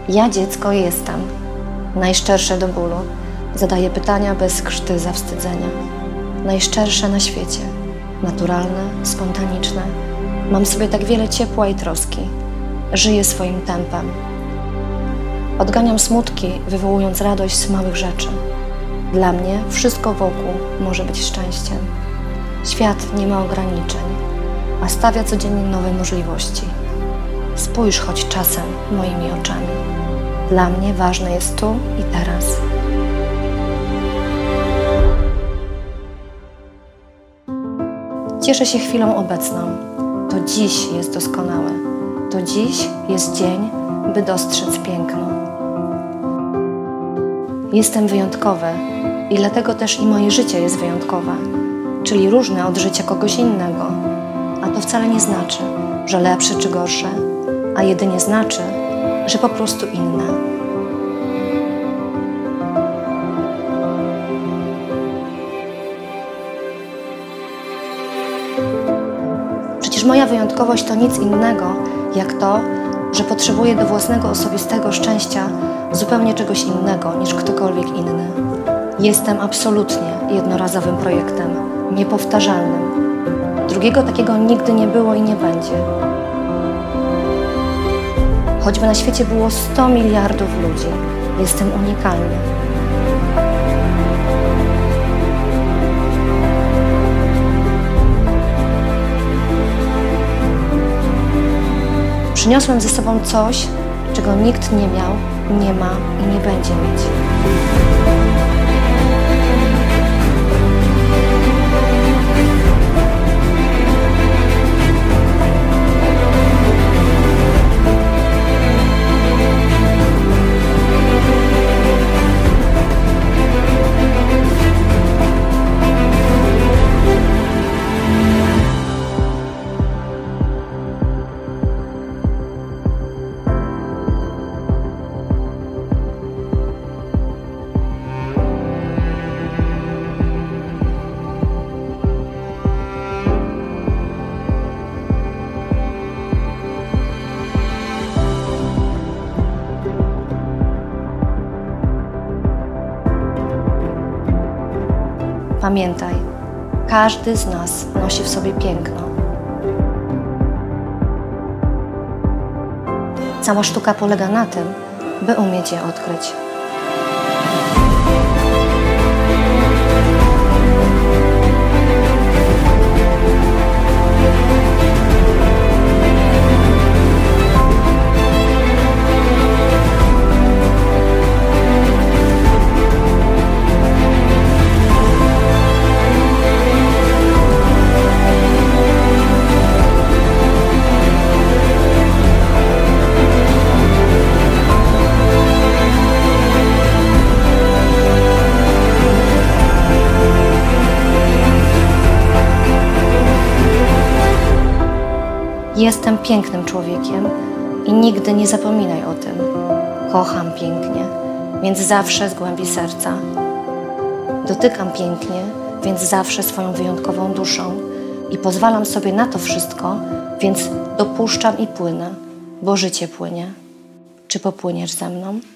Ja dziecko jestem. Najszczersze do bólu. Zadaję pytania bez krzty zawstydzenia. Najszczersze na świecie. Naturalne, spontaniczne. Mam sobie tak wiele ciepła i troski. Żyję swoim tempem. Odganiam smutki, wywołując radość z małych rzeczy. Dla mnie wszystko wokół może być szczęściem. Świat nie ma ograniczeń, a stawia codziennie nowe możliwości. Spójrz choć czasem moimi oczami. Dla mnie ważne jest tu i teraz. Cieszę się chwilą obecną. To dziś jest doskonałe. To dziś jest dzień, by dostrzec piękno. Jestem wyjątkowy i dlatego też i moje życie jest wyjątkowe, czyli różne od życia kogoś innego. A to wcale nie znaczy, że lepsze czy gorsze, a jedynie znaczy, że po prostu inne. Przecież moja wyjątkowość to nic innego, jak to, że potrzebuję do własnego osobistego szczęścia zupełnie czegoś innego niż ktokolwiek inny. Jestem absolutnie jednorazowym projektem, niepowtarzalnym. Drugiego takiego nigdy nie było i nie będzie. Choćby na świecie było 100 miliardów ludzi, jestem unikalny. Przyniosłem ze sobą coś, czego nikt nie miał, nie ma i nie będzie mieć. Pamiętaj, każdy z nas nosi w sobie piękno. Cała sztuka polega na tym, by umieć je odkryć. Jestem pięknym człowiekiem i nigdy nie zapominaj o tym. Kocham pięknie, więc zawsze z głębi serca. Dotykam pięknie, więc zawsze swoją wyjątkową duszą i pozwalam sobie na to wszystko, więc dopuszczam i płynę, bo życie płynie. Czy popłyniesz ze mną?